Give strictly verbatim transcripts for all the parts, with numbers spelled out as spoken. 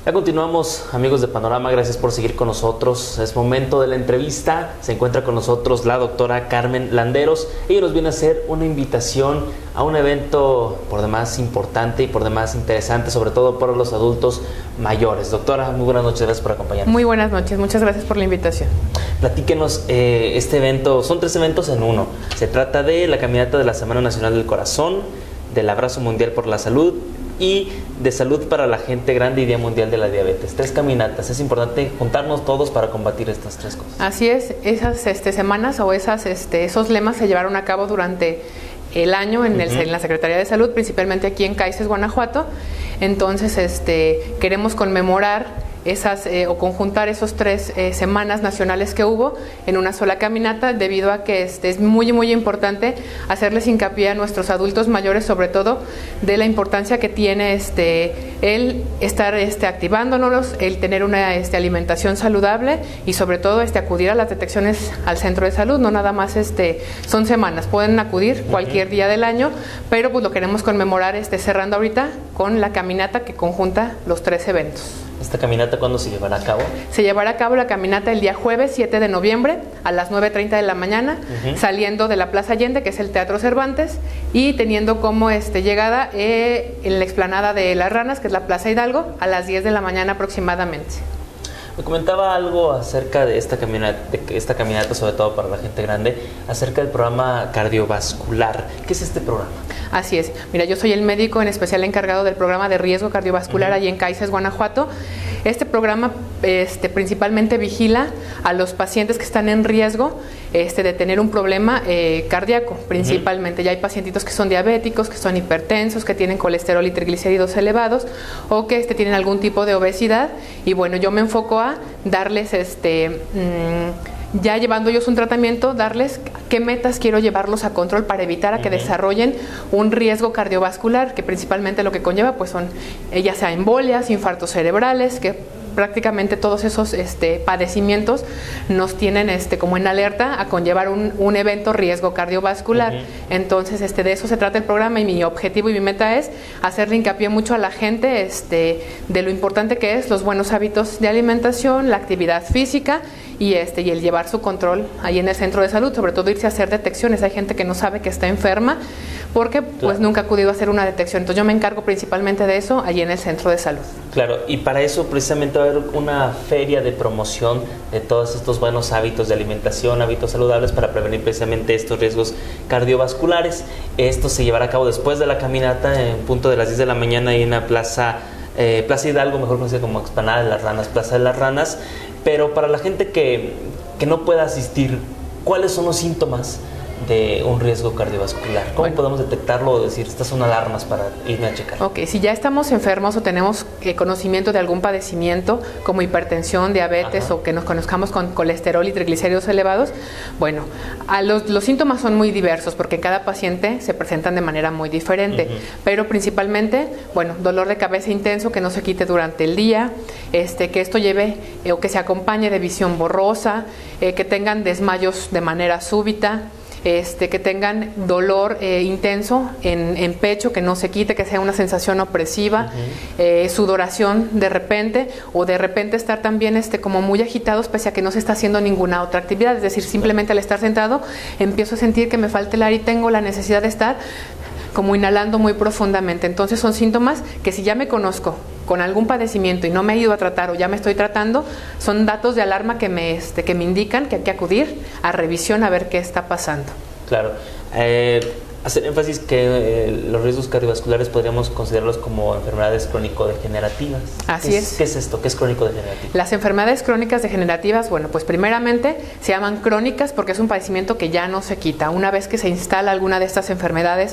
Ya continuamos, amigos de Panorama, gracias por seguir con nosotros. Es momento de la entrevista. Se encuentra con nosotros la doctora Carmen Landeros. Ella nos viene a hacer una invitación a un evento por demás importante y por demás interesante, sobre todo para los adultos mayores. Doctora, muy buenas noches, gracias por acompañarnos. Muy buenas noches, muchas gracias por la invitación. Platíquenos, eh, este evento, son tres eventos en uno. Se trata de la caminata de la Semana Nacional del Corazón, del Abrazo Mundial por la Salud y de Salud para la Gente Grande y Día Mundial de la Diabetes. Tres caminatas. Es importante juntarnos todos para combatir estas tres cosas. Así es, esas este, semanas o esas, este, esos lemas se llevaron a cabo durante el año en, el, uh-huh. en la Secretaría de Salud, principalmente aquí en Caices, Guanajuato. Entonces, este, queremos conmemorar esas eh, o conjuntar esos tres eh, semanas nacionales que hubo en una sola caminata, debido a que este, es muy muy importante hacerles hincapié a nuestros adultos mayores, sobre todo de la importancia que tiene este el estar este, activándonos, el tener una este, alimentación saludable y sobre todo este acudir a las detecciones al centro de salud. No nada más este son semanas, pueden acudir cualquier día del año, pero pues lo queremos conmemorar este cerrando ahorita con la caminata que conjunta los tres eventos. ¿Esta caminata cuándo se llevará a cabo? Se llevará a cabo la caminata el día jueves siete de noviembre a las nueve treinta de la mañana, uh-huh. saliendo de la Plaza Allende, que es el Teatro Cervantes, y teniendo como este, llegada eh, en la explanada de Las Ranas, que es la Plaza Hidalgo, a las diez de la mañana aproximadamente. Me comentaba algo acerca de esta caminata, de esta caminata, sobre todo para la gente grande, acerca del programa cardiovascular. ¿Qué es este programa? Así es. Mira, yo soy el médico en especial encargado del programa de riesgo cardiovascular uh-huh. allí en Caices, Guanajuato. Este programa este, principalmente vigila a los pacientes que están en riesgo este, de tener un problema eh, cardíaco, principalmente. Uh-huh. Ya hay pacientitos que son diabéticos, que son hipertensos, que tienen colesterol y triglicéridos elevados o que este, tienen algún tipo de obesidad. Y bueno, yo me enfoco a darles este... Mmm, ya llevando ellos un tratamiento, darles qué metas quiero llevarlos a control para evitar a que uh-huh. desarrollen un riesgo cardiovascular, que principalmente lo que conlleva pues son ya sea embolias, infartos cerebrales, que prácticamente todos esos este, padecimientos nos tienen este, como en alerta a conllevar un, un evento riesgo cardiovascular. Uh-huh. Entonces, este, de eso se trata el programa y mi objetivo y mi meta es hacerle hincapié mucho a la gente este, de lo importante que es los buenos hábitos de alimentación, la actividad física y, este, y el llevar su control ahí en el centro de salud, sobre todo irse a hacer detecciones. Hay gente que no sabe que está enferma porque pues claro. nunca ha acudido a hacer una detección. Entonces yo me encargo principalmente de eso allí en el centro de salud. Claro, y para eso precisamente va a haber una feria de promoción de todos estos buenos hábitos de alimentación, hábitos saludables para prevenir precisamente estos riesgos cardiovasculares. Esto se llevará a cabo después de la caminata en punto de las diez de la mañana ahí en la plaza, eh, Plaza Hidalgo, mejor conocida como Explanada de las Ranas, Plaza de las Ranas. Pero para la gente que, que no pueda asistir, ¿cuáles son los síntomas de un riesgo cardiovascular? ¿Cómo bueno. podemos detectarlo o decir, estas son alarmas para irme a checar? Ok, si ya estamos enfermos o tenemos eh, conocimiento de algún padecimiento como hipertensión, diabetes Ajá. o que nos conozcamos con colesterol y triglicéridos elevados, bueno, a los, los síntomas son muy diversos porque cada paciente se presentan de manera muy diferente, uh-huh. pero principalmente, bueno, dolor de cabeza intenso que no se quite durante el día, este, que esto lleve eh, o que se acompañe de visión borrosa, eh, que tengan desmayos de manera súbita, Este, que tengan dolor eh, intenso en, en pecho, que no se quite, que sea una sensación opresiva, uh-huh. eh, sudoración de repente, o de repente estar también este, como muy agitados pese a que no se está haciendo ninguna otra actividad, es decir, simplemente al estar sentado empiezo a sentir que me falta el aire y tengo la necesidad de estar como inhalando muy profundamente. Entonces son síntomas que si ya me conozco con algún padecimiento y no me he ido a tratar o ya me estoy tratando, son datos de alarma que me, este, que me indican que hay que acudir a revisión a ver qué está pasando. Claro. Eh, hacer énfasis que eh, los riesgos cardiovasculares podríamos considerarlos como enfermedades crónico-degenerativas. Así ¿Qué es, es. ¿Qué es esto? ¿Qué es crónico-degenerativo? Las enfermedades crónicas degenerativas, bueno, pues primeramente se llaman crónicas porque es un padecimiento que ya no se quita. Una vez que se instala alguna de estas enfermedades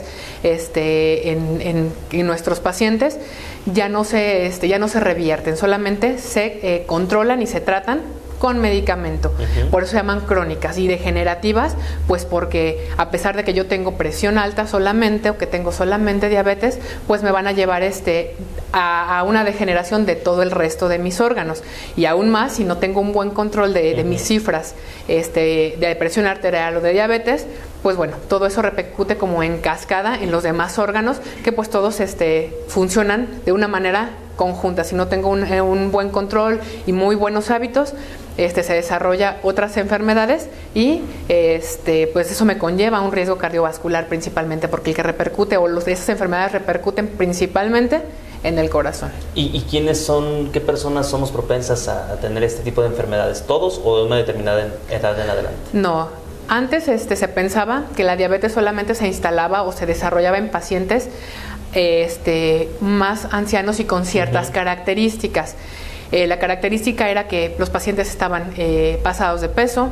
este, en, en, en nuestros pacientes, ya no se, este, ya no se revierten, solamente se eh, controlan y se tratan con medicamento. Uh-huh. Por eso se llaman crónicas. Y degenerativas, pues porque a pesar de que yo tengo presión alta solamente o que tengo solamente diabetes, pues me van a llevar este a, a una degeneración de todo el resto de mis órganos. Y aún más si no tengo un buen control de, uh-huh. de mis cifras este, de presión arterial o de diabetes, pues bueno, todo eso repercute como en cascada en los demás órganos, que pues todos este, funcionan de una manera conjunta. Si no tengo un, un buen control y muy buenos hábitos, este, se desarrolla otras enfermedades y este, pues eso me conlleva a un riesgo cardiovascular principalmente, porque el que repercute o los, esas enfermedades repercuten principalmente en el corazón. ¿Y, y quiénes son, qué personas somos propensas a, a tener este tipo de enfermedades? ¿Todos o de una determinada edad en adelante? No, antes este, se pensaba que la diabetes solamente se instalaba o se desarrollaba en pacientes este, más ancianos y con ciertas uh-huh. características. Eh, la característica era que los pacientes estaban eh, pasados de peso,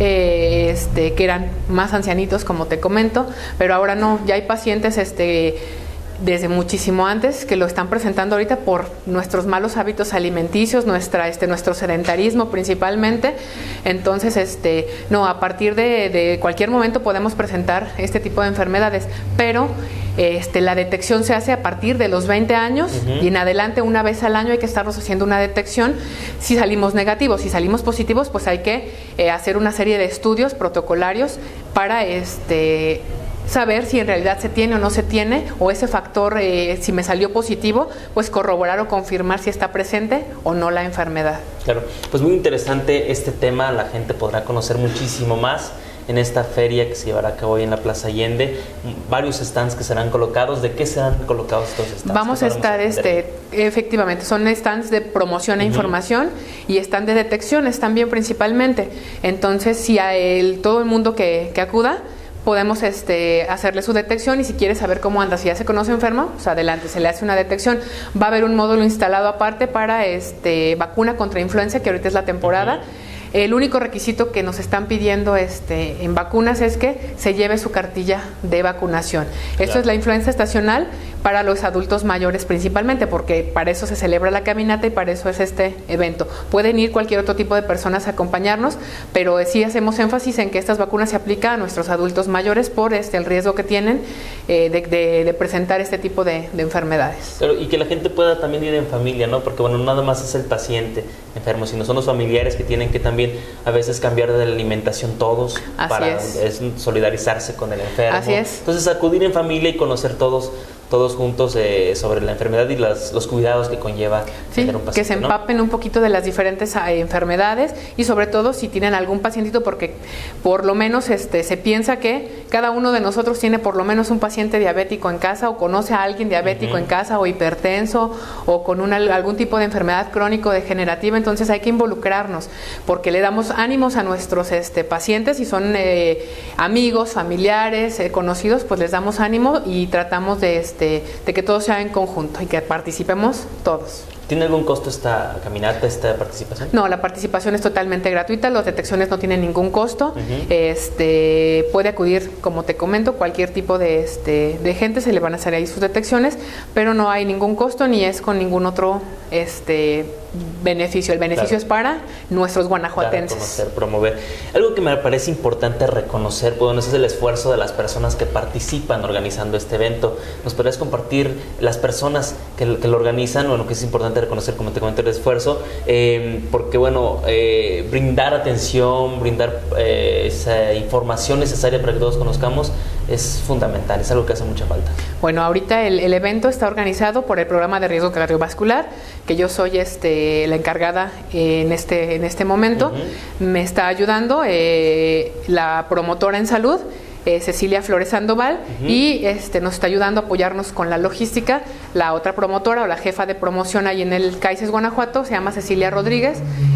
eh, este, que eran más ancianitos, como te comento, pero ahora no, ya hay pacientes este, desde muchísimo antes que lo están presentando ahorita por nuestros malos hábitos alimenticios, nuestra, este, nuestro sedentarismo principalmente. Entonces, este, no, a partir de, de cualquier momento podemos presentar este tipo de enfermedades, pero Este, la detección se hace a partir de los veinte años uh-huh. y en adelante, una vez al año hay que estarnos haciendo una detección. Si salimos negativos, si salimos positivos, pues hay que eh, hacer una serie de estudios protocolarios para este, saber si en realidad se tiene o no se tiene, o ese factor, eh, si me salió positivo, pues corroborar o confirmar si está presente o no la enfermedad. Claro, pues muy interesante este tema, la gente podrá conocer muchísimo más en esta feria que se llevará a cabo hoy en la Plaza Allende, varios stands que serán colocados. ¿De qué serán colocados estos stands? Vamos a estar, este, efectivamente, son stands de promoción e uh-huh. información y stands de detecciones también principalmente. Entonces, si a el, todo el mundo que, que acuda, podemos este, hacerle su detección, y si quiere saber cómo anda, si ya se conoce enfermo, pues adelante, se le hace una detección. Va a haber un módulo instalado aparte para este, vacuna contra influenza, que ahorita es la temporada. Uh-huh. El único requisito que nos están pidiendo este, en vacunas es que se lleve su cartilla de vacunación. Claro. Esto es la influenza estacional para los adultos mayores principalmente, porque para eso se celebra la caminata y para eso es este evento. Pueden ir cualquier otro tipo de personas a acompañarnos, pero sí hacemos énfasis en que estas vacunas se aplican a nuestros adultos mayores por este, el riesgo que tienen eh, de, de, de presentar este tipo de, de enfermedades. Claro, y que la gente pueda también ir en familia, ¿no? Porque bueno, nada más es el paciente enfermo, sino son los familiares que tienen que también a veces cambiar de la alimentación todos. Así para es. Es solidarizarse con el enfermo. Así es. Entonces, acudir en familia y conocer todos todos juntos eh, sobre la enfermedad y las, los cuidados que conlleva sí, tener un paciente, que se empapen, ¿no?, un poquito de las diferentes eh, enfermedades, y sobre todo si tienen algún pacientito, porque por lo menos este, se piensa que cada uno de nosotros tiene por lo menos un paciente diabético en casa, o conoce a alguien diabético uh-huh. en casa, o hipertenso, o con una, algún tipo de enfermedad crónico-degenerativa. Entonces hay que involucrarnos, porque le damos ánimos a nuestros este, pacientes, y son eh, amigos, familiares, eh, conocidos, pues les damos ánimo y tratamos de este, de que todo sea en conjunto y que participemos todos. ¿Tiene algún costo esta caminata, esta participación? No, la participación es totalmente gratuita, las detecciones no tienen ningún costo. Uh-huh. Este, puede acudir, como te comento, cualquier tipo de, este, de gente, se le van a hacer ahí sus detecciones, pero no hay ningún costo ni es con ningún otro este, beneficio. El beneficio claro. es para nuestros guanajuatenses. Claro, conocer, promover. Algo que me parece importante reconocer, pues, bueno, ese es el esfuerzo de las personas que participan organizando este evento. ¿Nos podrías compartir las personas que, que lo organizan? Bueno, que es importante reconocer, como te comenté, el esfuerzo, eh, porque bueno, eh, brindar atención, brindar eh, esa información necesaria para que todos conozcamos es fundamental, es algo que hace mucha falta. Bueno, ahorita el, el evento está organizado por el programa de riesgo cardiovascular, que yo soy este, la encargada en este, en este momento. Uh-huh. Me está ayudando eh, la promotora en salud, Eh, Cecilia Flores Sandoval, uh-huh. y este, nos está ayudando a apoyarnos con la logística. La otra promotora o la jefa de promoción ahí en el CAICES Guanajuato se llama Cecilia Rodríguez,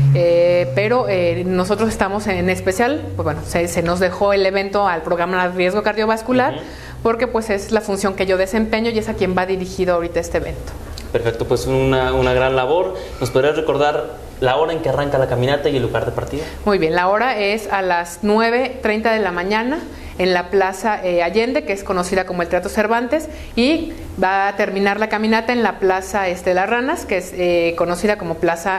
eh, pero eh, nosotros estamos en especial, pues bueno, se, se nos dejó el evento al programa de riesgo cardiovascular, uh-huh. porque pues es la función que yo desempeño y es a quien va dirigido ahorita este evento. Perfecto, pues una, una gran labor. ¿Nos podrías recordar la hora en que arranca la caminata y el lugar de partida? Muy bien, la hora es a las nueve treinta de la mañana en la Plaza eh, Allende, que es conocida como el Teatro Cervantes, y va a terminar la caminata en la Plaza este, Las Ranas, que es eh, conocida como Plaza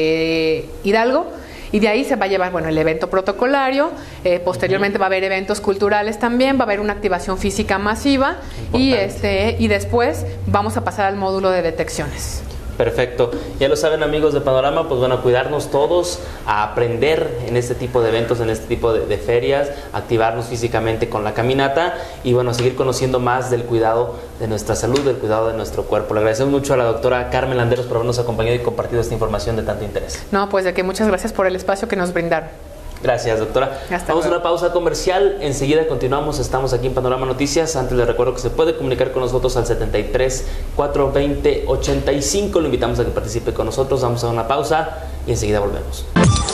eh, Hidalgo, y de ahí se va a llevar, bueno, el evento protocolario. Eh, posteriormente uh-huh. va a haber eventos culturales también, va a haber una activación física masiva, y, este, y después vamos a pasar al módulo de detecciones. Perfecto. Ya lo saben, amigos de Panorama, pues bueno, a cuidarnos todos, a aprender en este tipo de eventos, en este tipo de, de ferias, activarnos físicamente con la caminata y bueno, seguir conociendo más del cuidado de nuestra salud, del cuidado de nuestro cuerpo. Le agradecemos mucho a la doctora Carmen Landeros por habernos acompañado y compartido esta información de tanto interés. No, pues de que muchas gracias por el espacio que nos brindaron. Gracias, doctora. Hasta Vamos luego. a una pausa comercial. Enseguida continuamos. Estamos aquí en Panorama Noticias. Antes les recuerdo que se puede comunicar con nosotros al setenta y tres, cuatrocientos veinte, ochenta y cinco. Lo invitamos a que participe con nosotros. Vamos a una pausa y enseguida volvemos.